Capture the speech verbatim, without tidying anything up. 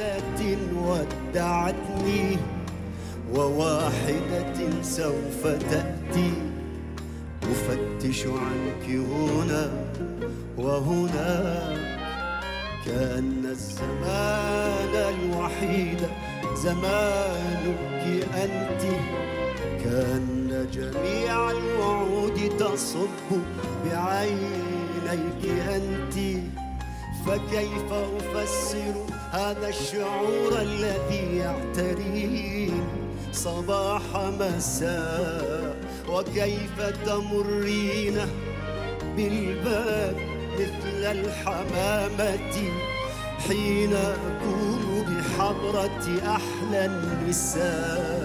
واحدة ودعتني وواحدة سوف تأتي، أفتش عنك هنا وهناك، كأن الزمان الوحيد زمانك أنت، كأن جميع الوعود تصب بعينيك أنت. فكيف أفسر هذا الشعور الذي يعتريني صباح مساء، وكيف تمرين بالباب مثل الحمامة حين أكون بحضرة أحلى النساء.